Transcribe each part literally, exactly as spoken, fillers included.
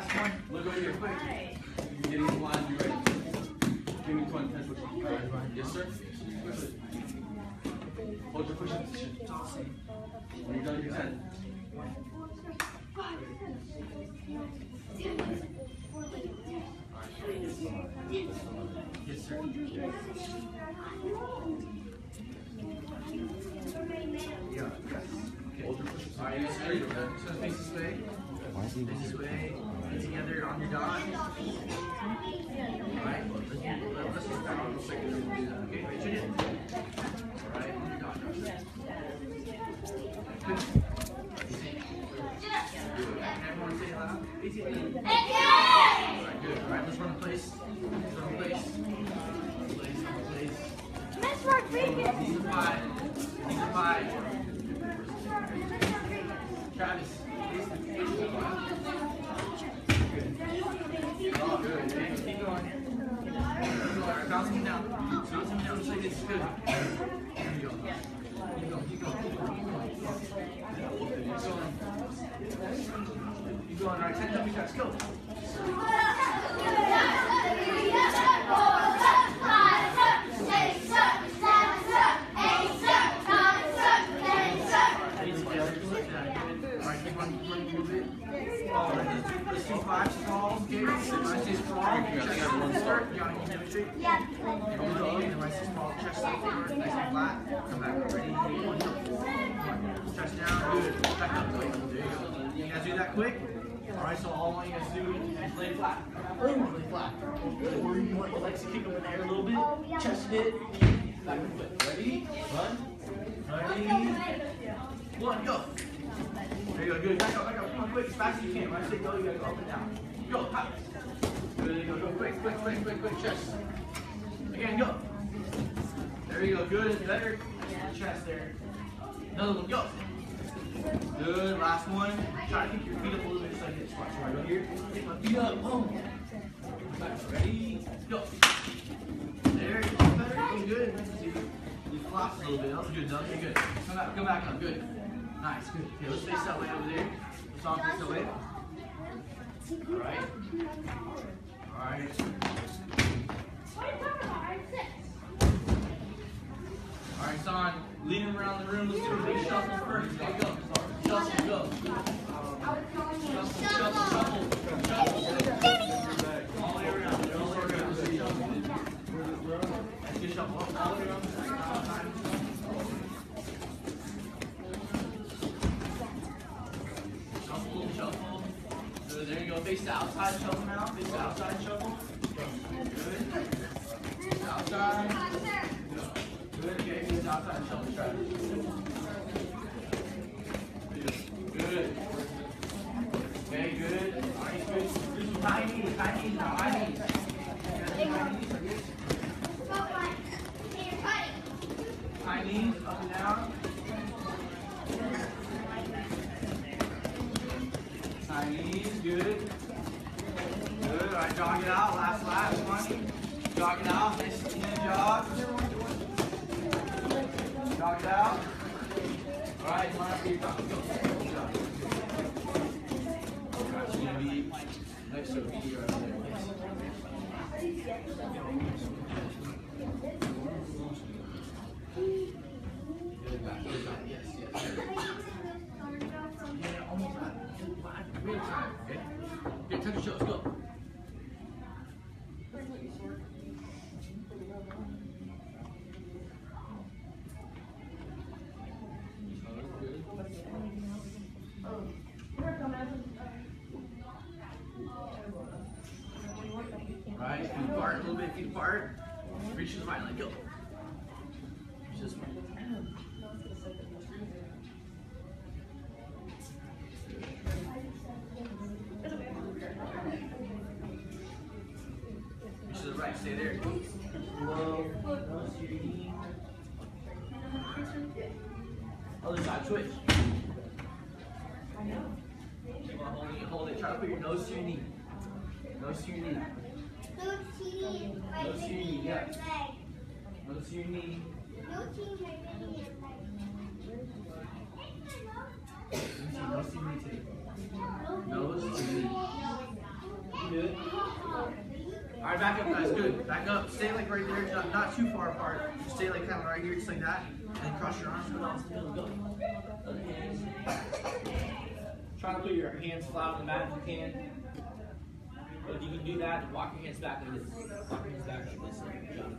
last one. Look over here quick. You're getting in line. You ready? Give me twenty, ten push-ups. All right. Yes, sir. Hold your push-up position. When you're done, you're ten. Yes, sir. Yeah. Okay. Hold your push-ups. All right, yes, sir. So face this way. Face this way. Get together on your dot. All right. Let's get back on the second. Okay, reach it in. All right, on your dot. Good. Everyone say it loud. Easy. All right, good. All right, let's run in place. Let's run in place. Place, place. Miss Rodriguez. These are five. These are five. Travis. These are five. Good. Oh, good. Okay, keep going. Keep going. Bounce me down. Bounce me down just like this. Good. There you go. Keep going. Keep going. Keep going. Keep going. Keep going. Keep going. All right, ten jumping jacks. Go. Let's do five sprawls, okay? When I say sprawl, chest forward start. You gotta keep it straight. Yeah. When I say sprawl, chest forward, nice and flat. Come back, ready? One, two. Chest down, good. Back up, there you go. You guys do that quick? Alright, so all I want you guys to do is lay flat. Lay flat. Good. Or you want your legs to kick up in the air a little bit. Chest hit. Back and flip. Ready? Run. Ready? One, go. There you go, good. Back up, back up. Come on, quick, as fast as you can. When I say go, you gotta go up and down. Go, hop. Good, there you go. Go quick, quick, quick, quick, quick. Chest. Again, go. There you go, good. Better. Chest there. Another one, go. Good, last one. Try to keep your feet up a little bit so you get squats. Right over here. Get my feet up. Boom. Back. Ready? Go. There you go. Better. Doing good. See, you flopped a little bit. That was good, Doug. Okay, good. Come back, come back up. Good. Nice, good. Okay, let's face that way over there. Let's all face that way. Alright. Alright. Alright, son. Lead him around the room. Let's do a big shuffle first. There you go. Shuffle, go. Shuffle, shuffle, shuffle. Shuffle. All the way around. All the way around. Let's get shuffle. All the way around. There you go. Face the outside, shuffle now. Face the outside, shuffle. Good. Outside. Good. Okay. Face the outside, shuffle. Try it. Good. Okay. Good. All right. Good. Do some high knees. High knees now. High knees. High knees. Up and down. High knees, good. Good, all right, jog it out, last lap, come on. Jog it out, nice and jog. Jog it out. All right, come on up here, jog, go. All right, it's gonna be nice to be right there. Good back, good back, yes, yes. Yeah, almost back. Real time, okay? Okay, touch your shoulders, go. Alright, feet apart a little bit, feet apart. Reach to the right leg, go. Reach this way. To the right, stay there. Low, nose to your knee. Other side, switch. Keep on holding it, hold it. Try to put your nose to your knee. Nose to your knee. Nose to your knee. Nose to your knee, yeah. Nose to your knee. Nose to your knee. Nose to your knee. Nose to your knee. Good. All right, back up, guys. Good. Back up. Stay like right there, not, not too far apart. Just stay like kind of right here, just like that. And then cross your arms. Go down to the middle. Go. Other hands. Try to put your hands flat on the mat if you can. But if you can do that, walk your hands back like this. Walk your hands back like this. Good job.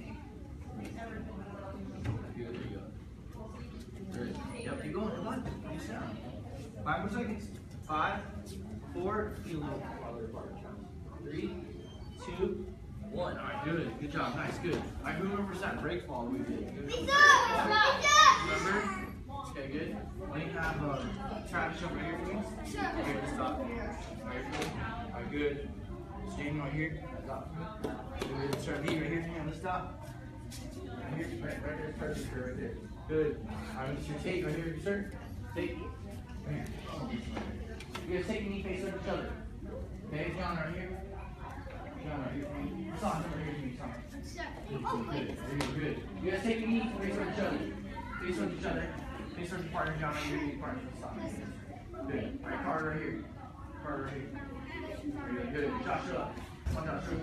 Good. There you go. Good. Yep. Keep going. Come on. Nice down. Five more seconds. Five, four. Feel a little farther apart. Three, two, one. All right. Good. Good job. Nice. Good. All right. Who remembers that break fall we did? Good. Remember? Okay. Good. Let me have uh, Travis jump right here for me. Sure. Here, let's stop. Right here. All right. Good. Stand right here. Stop. Good. Start V right here. Yeah, let's stop. Right here. Right, right there. Perfect. Right there. Good. All right. It's your take right here, sir. Take. Right here. You guys take a knee face over each other. Okay, John right here. John right here. Son, over here to me, son. Good. There you go. Good. You guys take a knee face over each other. Face over each other. Face over your partner, John right here. Your partner. Stop. Good. All right, Carter right here. Carter right here. There you go. Good. Joshua. Come on, Joshua.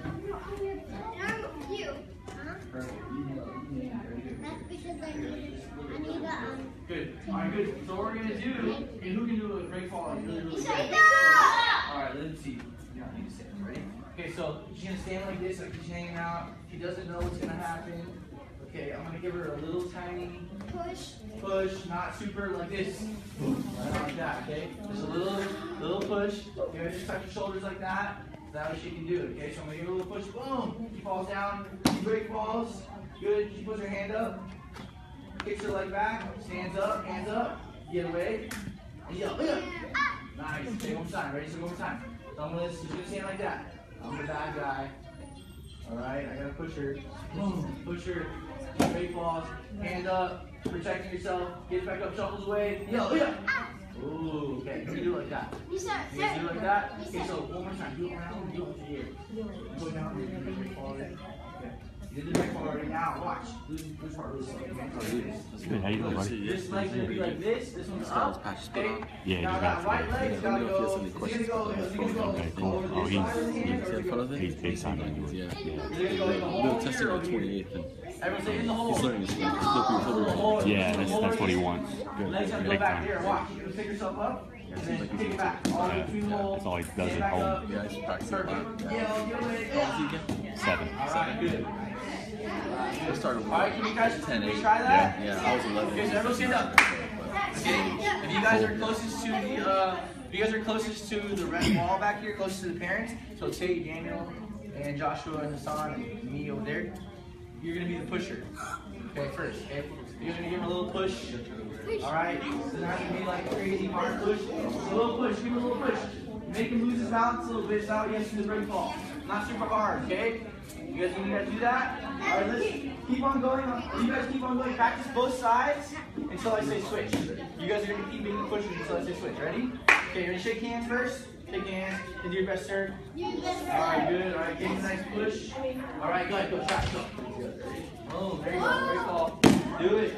You. Perfect. That's because I need, I need a, um... Good. All right, good. So what we're going to do, and who can do a break fall like really, really good? All right, let's see. You don't need to stand. Ready? Okay, so she's going to stand like this, like she's hanging out. She doesn't know what's going to happen. Okay, I'm going to give her a little tiny push. Push, not super like this. Right like that, okay? Just a little, little push. Okay, just touch your shoulders like that. That way she can do it, okay? So I'm going to give her a little push. Boom! She falls down. She break falls. Good. She puts her hand up. Kicks her leg back. Stands up. Hands up. Get away. And yell. Yeah. Nice. Okay, one more time. Ready? So one more time. So I'm going to stand like that. I'm the bad guy. Alright, I got to push her. Boom. Push her. Break falls. Hand up. Protecting yourself. Get back up. Shuffles away. Yell. Yeah. Ooh, okay. You can do it like that. You can do it like that. Okay, so one more time. Do it around. Do it with your ear. Go down. Do the break fall already. Okay. You did the break fall already. Now, watch. This this part really slow. That's good. How you doing, buddy? This leg's gonna be like this. This one's up. Okay. Yeah, now he's that got right leg's gotta go. It's gonna go. It's gonna go. Okay, cool. Oh, he's he's big time. Yeah. Yeah. We'll test it on the twenty-eighth. Everyone say in the hole. He's learning his skills. Flip your shoulder. Yeah, that's that's what he wants. Good. Legs gonna go Big back time. here. Watch. You're gonna pick yourself up. And then take it back. All the way between the hole. That's all he does Stand at back home. up. Yeah, he's practicing a lot. Yeah, get away. Seven. Alright, good. I started with Alright, can you guys ten, can you eight. try that? Yeah, I was eleven. Okay, so everyone stand up. Okay, if you guys are closest to the, uh, if you guys are closest to the red wall back here, closest to the parents, so Tate, Daniel, and Joshua, and Hassan, and me over there, you're gonna be the pusher. Okay, first, okay? You're gonna give him a little push. Alright, so it's not gonna be like a crazy hard push. Just a little push, give him a little push. Make him lose his balance a little bit, so that way he has to do the break fall. Not super hard, okay? You guys need to do that? Alright, let's keep on going. You guys keep on going. Practice both sides until I say switch. You guys are gonna keep making pushes until I say switch. Ready? Okay, you're gonna shake hands first. Shake hands. And do your best, sir. Alright, good. Alright, give him a nice push. Alright, go ahead, go. Track, go. Oh, there you go. Break fall. Do it.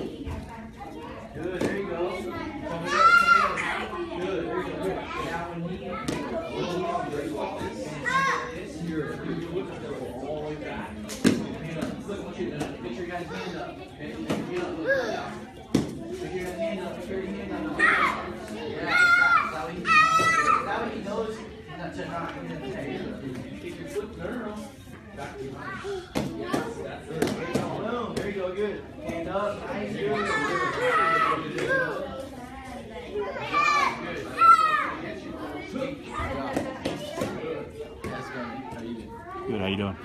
Good, there you go. Come here, come here. Good, there you go. Good. Now when he, when he on break fall, this, you're, you're looking all the way back. Hand up. Look, I want you to make sure you guys hand up. Okay? Hand up, look down. Make your hand up, make sure your hand up. Yeah, that way he, that way he knows not to not get in the head. Take your foot, no, no, no. Back to your mind. That's it. Boom, there you go, good. Hand up, nice, good. Good. Good. How you doing?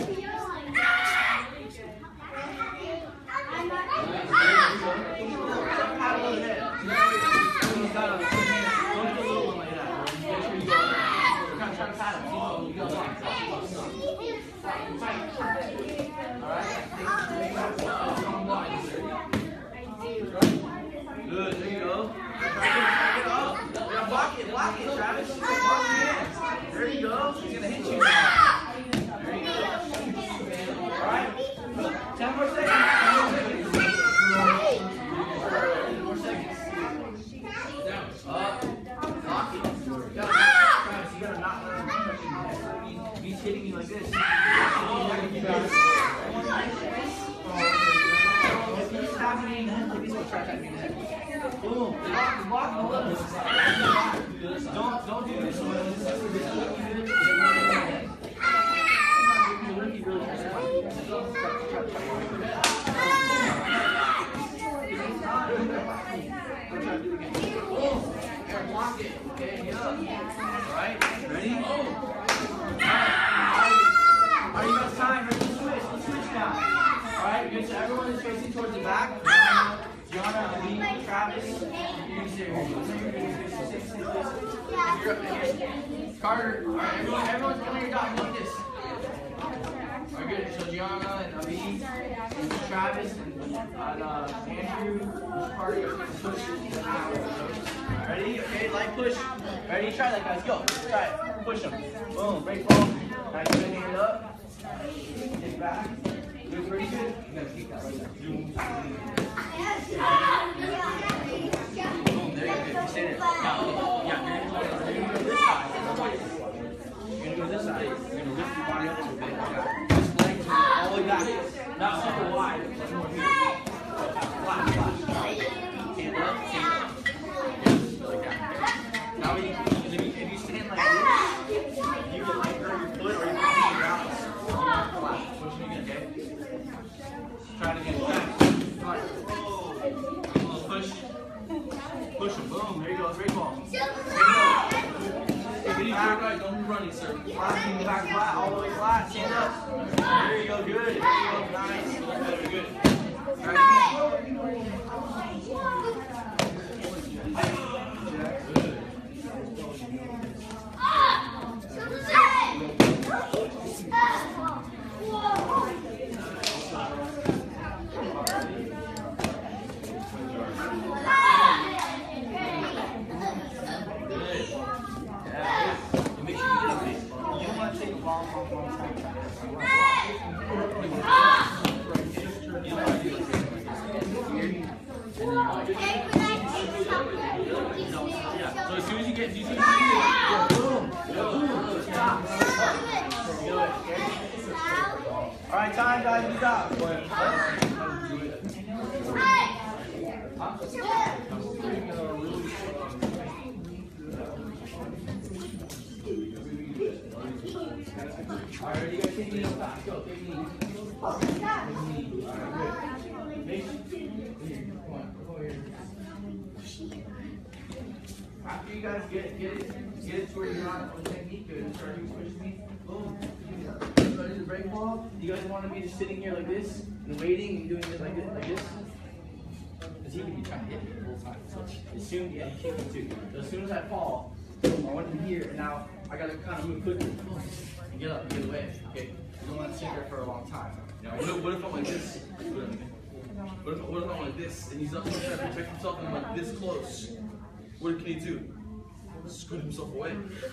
Good, there you go. Block it, block it, Travis. Block your hands. There you go. He's gonna hit you. There you go. Alright. Ten more seconds. Ten more seconds. Down. Up. Block it. Travis, you gotta not let him touch in the head. If he's hitting you like this, you got it. If he's tapping you in the head like this, he'll try tapping you in the head. Boom. Block, block, block. Don't, don't do this one. Block it. Okay, get up. Alright, ready? Alright, you got time. Ready to switch. Let's switch now. Alright, good. So everyone is facing towards the back. Gianna, Ali, Travis. You're going to stay here. You're up here. Carter. Alright, everyone, everyone's coming your dog like this. Alright, good. So Gianna and Ali, and Travis, and uh, Andrew, Carter, you're going to push it out. Ready? Okay, light push. Ready? Try that, guys. Go. Try it. Push them. Boom. Break ball. Nice. Good. Hand up. Get back. Good. Pretty good. You gotta keep that right there. Boom. There you go. You stay there. Now, yeah, you're gonna go this side. You're gonna go this side. You're gonna lift your body up a little bit. Yeah. This leg is all the way back. Not super wide. It's more here. Flat, flat. Hand up. Hand up. Now, if you, if you stand like this, you can like hurt your foot or you can hit your balance. Flat. Push it again, okay? Try it again. Back. Come on. Push. Push him. Boom. There you go. Great ball. There you go. If you back, don't be running, sir. Flat. Back flat. All the way flat. Stand up. There you go. Good. There you go. Nice. Very good. Try it again. So as soon as you get, as soon as you get, boom, boom, stop. All right, time, guys, we stop. Go ahead. All right, you guys take me stop. Go, take me. All right, good. Make sure. Here, come on, come over here. After you guys get get it, get it to where you're on the technique, good. Start doing push me. Boom. Start doing the break ball. You guys want to be just sitting here like this and waiting and doing it like this, like this. Because he can be trying to hit me the whole time. So as soon, yeah, he can too. So as soon as I fall, boom, I want him here, and now I gotta kind of move quickly and get up, get away. Okay. You don't want to sit there for a long time. You know, what if, what if I'm like this? What if, what if, what if I'm like this and he's up trying to protect himself and I'm like this close? What can he do? Scoot himself away.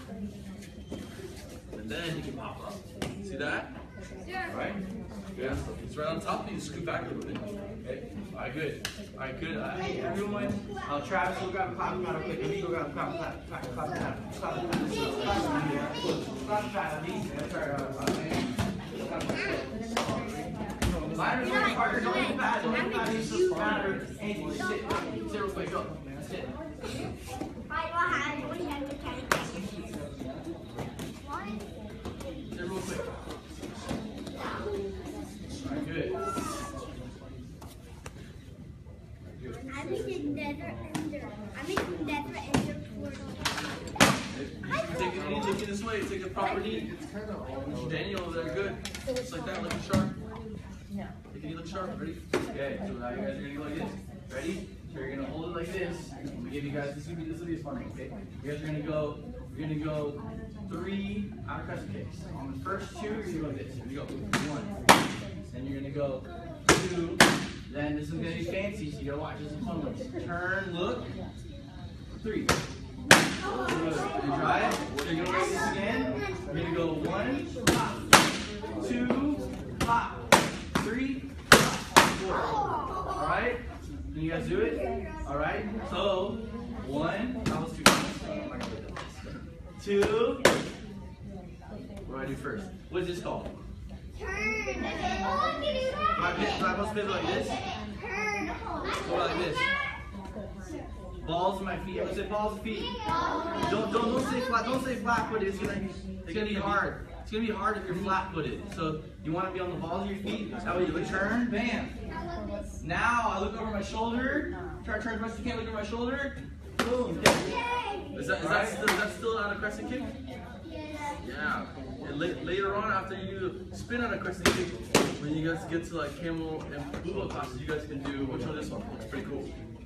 And then he can pop up. See that? Yeah. Right? Yeah. It's right on top of you. Scoot back a little bit. Okay. All right, good. All right, good. Uh, hey, everyone. Uh, Travis, go grab a clap paddle quick. Let me go grab a clap paddle. Clap paddle. Clap paddle. Clap paddle. Minor Parker, don't leave the pad. Don't leave the pad. Use the ladder. Andy, sit. Sit real quick. Go. Sit. Sit real quick. Alright, good. I'm making never ender. I'm making never ender portal. Take it, take it this way. Take the proper knee. Daniel over there, good. Just like that, looking sharp. No. Take it, look sharp. Ready? Okay, so now you guys are gonna go like this. Ready? So you're gonna hold it like this. I'm gonna give you guys this will be this will be funny, okay? You guys are gonna go, you're gonna go three outer crescent kicks. On the first two, you're gonna go like this. You're gonna go one. Then you're gonna go two. Then this is gonna be fancy, so you gotta watch this is fun ones. Turn, look. Three. You try it. So you're gonna do this again. You're gonna go one, pop, two, pop, three, pop, four. Alright? Can you guys do it? Alright? So, one, that was two. Two, first. What is this called? Turn. Do I, do I supposed to pivot like this? Turn. Go like this. Balls in my feet. Let's say balls of feet. Don't don't don't say flat. Don't say flat footed. It's gonna it's gonna be hard. It's gonna be hard if you're flat footed. So you want to be on the balls of your feet. That way you look, turn, bam. Now I look over my shoulder. Try to turn as much as you can. Look over my shoulder. Boom. Is that is that still, is that still out of crescent kick? Yeah. And la later on, after you spin out a crescent kick, when you guys get to like camel and pull classes, you guys can do which one? This one. It's pretty cool.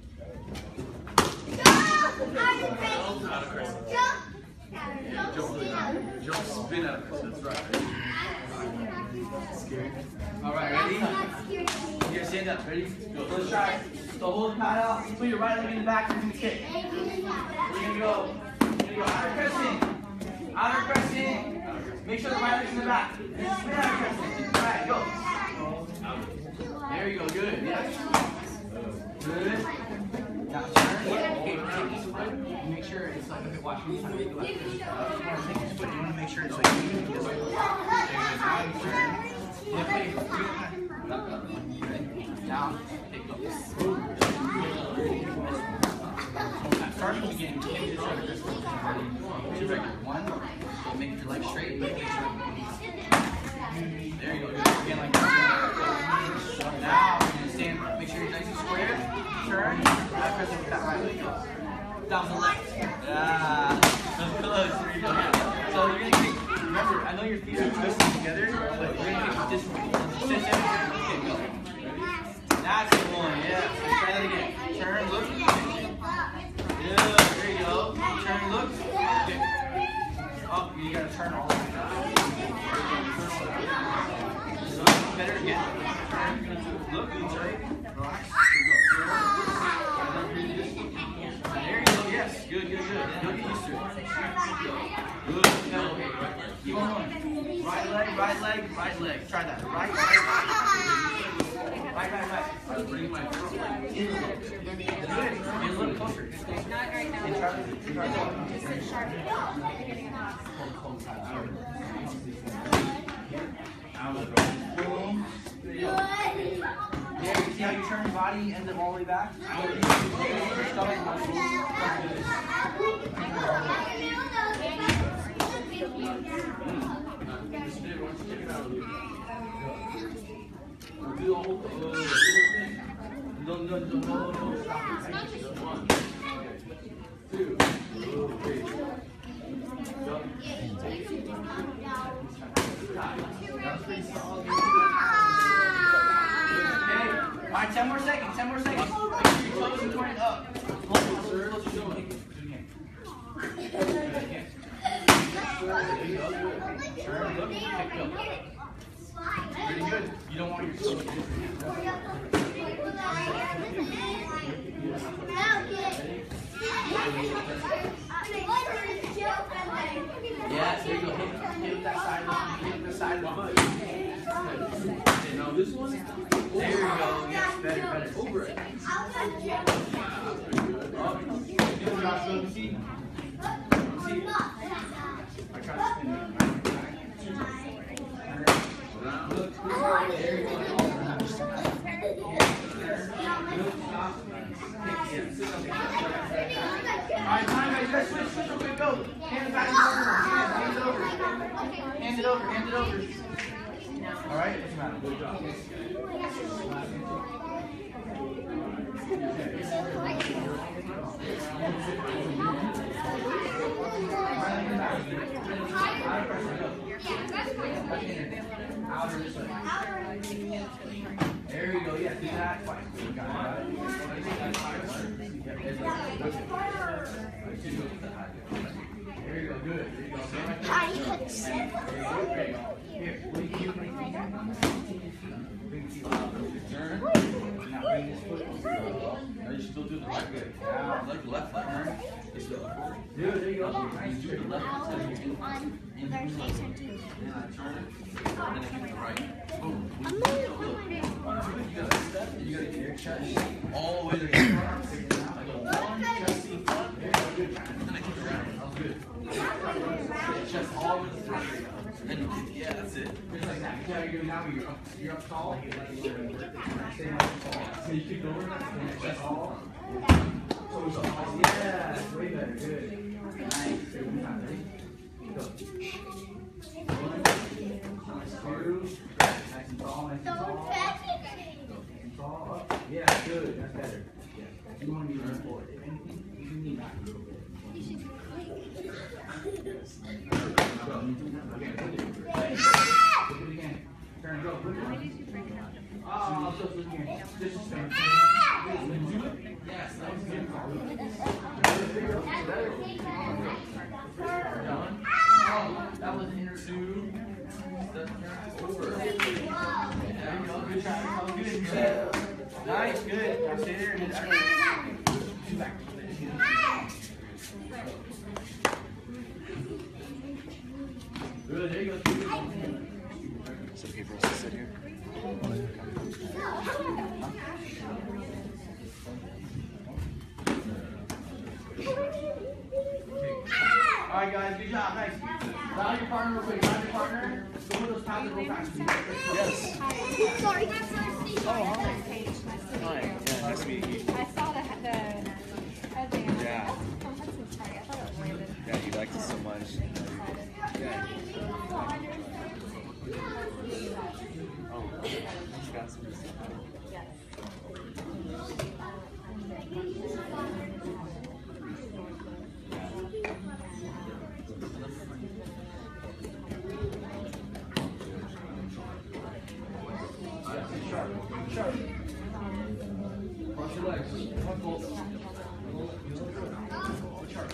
Out of crescent. Yeah, jump really high. Jump, spin out of crescent. That's right. Scary. All right, ready? Here, stand up. Ready? Go. Let's try. So hold the pad out. Put your right leg in the back. You're gonna kick. We're gonna go. We're gonna go outer crescent. Outer crescent. Make sure the right leg's in the back. Spin outer crescent. All right, go. There you go. Good. Yeah. Good. Now turn. Okay, take this foot. Make sure it's like, okay, watch me. Take the left. You want to take this foot. You want to make sure it's like even. This way. Now you turn. Down. Take the start from the beginning. Two record. One. Make your leg straight. Make it straight. There you go. Again, like that. Now, you're going to stand. Make sure you're nice and square. Turn. Now, press it with that right leg. Down to the left. Yeah. That's close. There you go. So you're going to kick. Remember, I know your feet are twisted together, but you're going to kick this one. Sit there. Okay, go. That's the one. Yeah. So try that again. Turn. Look. Good. There you go. Turn. Look. Okay. Oh, you got to turn all the way. Look. Better again. Turn. Look. Turn. Relax. There you go. Yes. Good. Good. Good. You'll get used to it. Good. No. Keep on going. Right leg. Right leg. Right leg. Try that. Right. Right. Right. Right. Right. Right. Bring my front leg in a little bit. Good. Get a little closer. Get closer. Not right now. And try to. Try to. Just a sharp. Boom. There you go. Yeah, you see how you turn your body, end up all the way back? Your stomach muscles. Do the whole thing. No, no, no, no, no, stop it. One, two, three. That's pretty solid. All right, ten more seconds, ten more seconds. Make sure your toes are pointed up. Hold sir. Close your shoulder. Turn, look, kick, go. Pretty good. You don't want your toes to be yeah, there you go. Hit, hit that side of the, hit the side of the foot. Okay, now this one. There you go. Yes, better, better. Over it. Yeah, that's pretty good. Oh, good job, so see. See. I try to spin it. There you go. Alright, time guys, let's switch, switch real quick, go. Hand it back in the corner. Hand it over. Hand it over, hand it over. Alright, doesn't matter. Good job. Outer this way. There you go, yeah, do that twice. You got it. There you go, good. There you go. There you go. Here, what do you do? Turn. Now bring this foot. Now you still do the right way. Now, like the left leg. Turn. It's the left foot. Good, there you go. Nice. Do the left instead of your in. In the turn it. And then hit the right. Boom. You gotta step and you gotta get your chest all the way to the front. I go one, chest to the front. There you go. Good. And then I kick around. That was good. chest all the way to the front. And then, yeah, that's it. Just like that. Yeah, you're now you're up, you're up tall. Stay nice and tall. So you kick over and your chest all. So it's all. Yeah, that's way better. Good. Nice. Good. One time. Ready? Go. One, two. Nice and tall. Nice and tall. Nice and tall. Up. Yeah, good. That's better. Yeah. You want to be running forward. If anything, you can knee back a little bit. Turn, go. Oh, so look here. This is turn. Do it? Yes, that was good. Done. Oh, that was inner two. Over. There you go. Good try. Good. Nice. Good. Now stay there. Good. Two back. Good. There you go. Is it okay for us to sit here? Alright guys, good job, nice. Dial your partner real quick, dial your partner. Go with those pads real fast. Yes. Sorry. Oh, hi. Hi. Yeah, nice to meet you. I saw the the headband. Yeah. Oh, Hudson's Party. I thought it was Landon. Yeah, you liked it so much. Yeah. Oh, you got some stuff. Yes. Sharp. Cross your legs. One bolt. Sharp.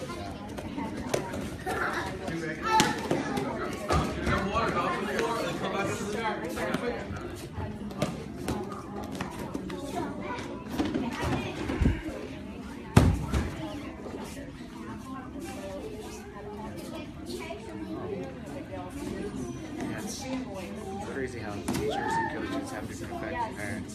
Two back. Get water, go to the floor, and come back into the car. It's crazy how teachers and coaches have different effects on parents.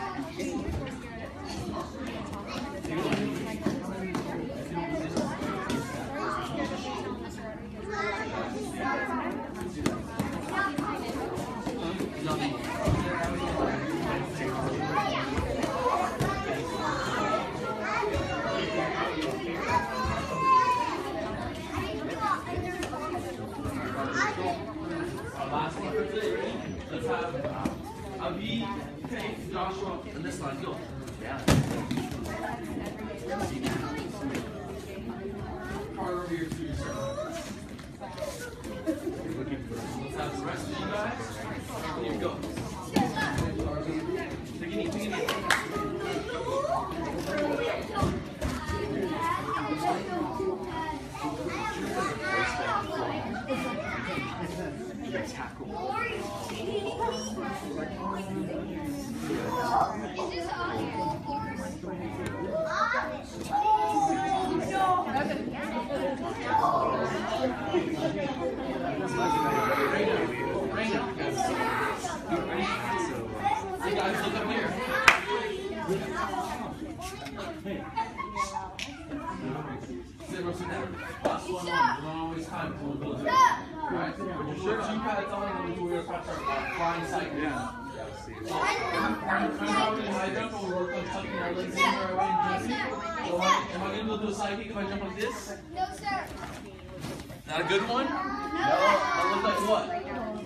Last one for today, ready? Let's have Avi, Tank, Joshua, and this line. Go. Yeah. Card over here to yourself. Let's have the rest of you guys. Here we go. Take a knee, take a knee. Tackle. Hey guys, look up here. Sit down, sit down. Last one, on. Don't always time to go to Alright? With your shirt, two pads on, and then we're going to practice our flying cycle. Yeah. I'm probably high jump, but we're working on tucking our legs in our way and jumping. So am I, am I going to be able to do a side kick if I jump like this? No, sir. Not a good one? No. That look like what?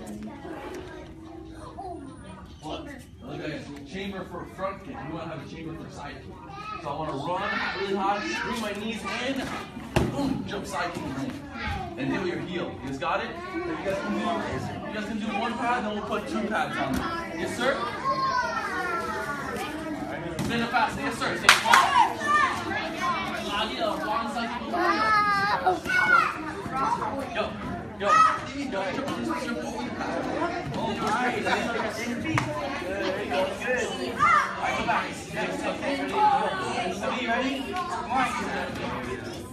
What? Look like a chamber for a front kick. We want to have a chamber for a side kick. So I want to run really high, bring my knees in, boom, jump side kick in. And hit with your heel. You guys got it? You guys can do, you guys can do one pad, then we'll put two pads on there. Yes, sir? Spin it fast. Yes, sir. Stay fast. One side kick. Go. Go. Go. Jump on this. Jump over the pad. All right. There you go. Good. All right, go back. Next. Okay. Ready? Go. Are you ready? Come on.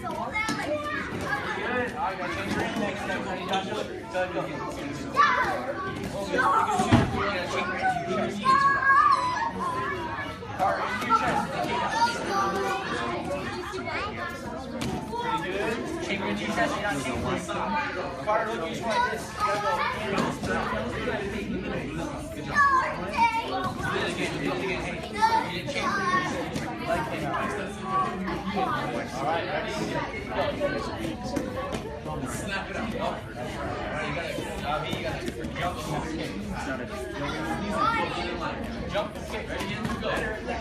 Good. All right, guys. Change your aim next. Next. Ready, Joshua? Go ahead. Go. All right, into your chest. Pretty good. Chamber When you test, you're not taking full stop. Carter, look, you just like this. You gotta go. Good job. Do it again, do it again. Hey, you didn't change it. Leg came out. All right, ready? Go. Snap it out. Go. All right, you gotta, uh, you gotta jump. Jump, kick, ready, and go.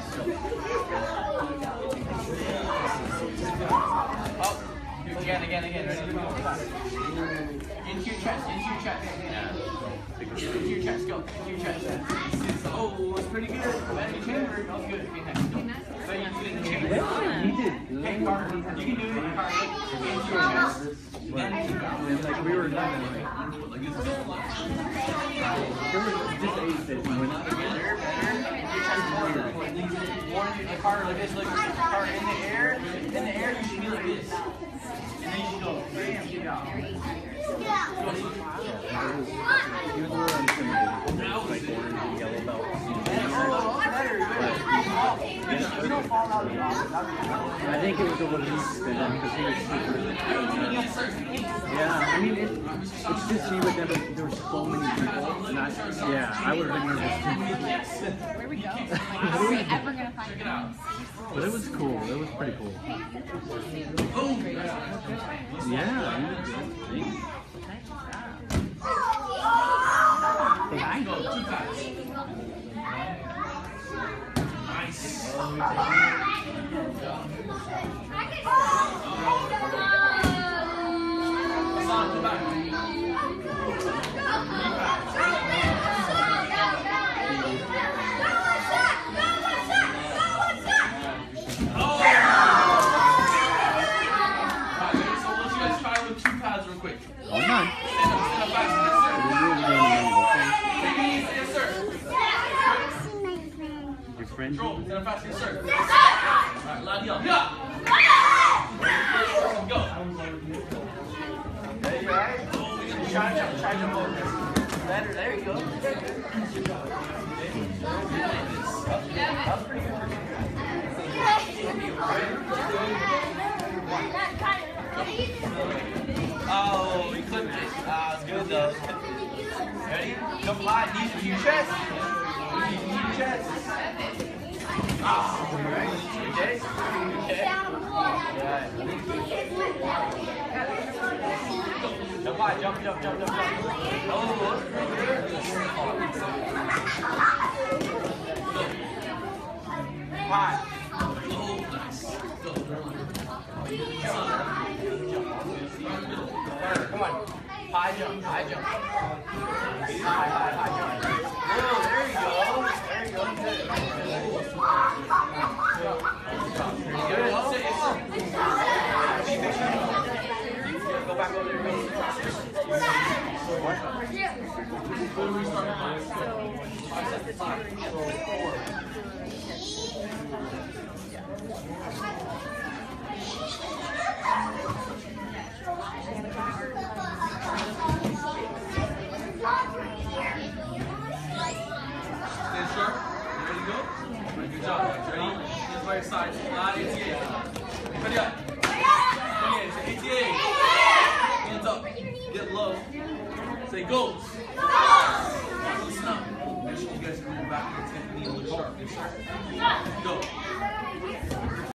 Up. Again, again, again. Ready to go. Into your chest, into your chest. Into your chest, go. Into your chest. Oh, that's pretty good. That's your chamber. That was good. Okay, next. Go. So you do it in the chamber. Hey, Carter, you can do it. Carter, into your chest. And like we were done. Like this is there was just eight that we went out Better, better. One, the Carter like this. Look, Carter in the air. In the air, you should be like this. And then you should go. Bam, get out. he was a little intimidated. Like orange and yellow belt. I think it was a release spin because he was super. Yeah, I mean, it, it's just he would never, there were so many people. Not, yeah, I would have been nervous too. Where we go? Like, are we ever gonna find out? But it was cool. It was pretty cool. Yeah, he was good. Thank you. I go too fast. Nice. Son, back. Hold on. Yes, sir. Your friend? Control. Stand up fast, yes, sir. All right, loud yell. Yeah. Go. There you are. Oh, we got try jump, try jump over this. Better. There you go. That was pretty good. Oh, we clipped it. Ah, it's good though. Ready? Jump high, knees to your chest. Knees to your chest. Ah, alright. Okay. Okay. Yeah. Jump high, jump, jump, jump, jump, jump. Oh, high. Oh, nice. Come on. High jump, high jump. High, high, high jump. Oh, there you go. There you go. Good. Good. Good. Sit, sit. Go back over there. Stand sharp. You ready to go? Good job, guys. Ready? Hands by your sides. Loud A T A. Ready up. Again, say A T A. Hands up. Get low. Say goes. Listen up. Make sure you guys move back to the tent. Knee a little sharp. Yes, sir. Go.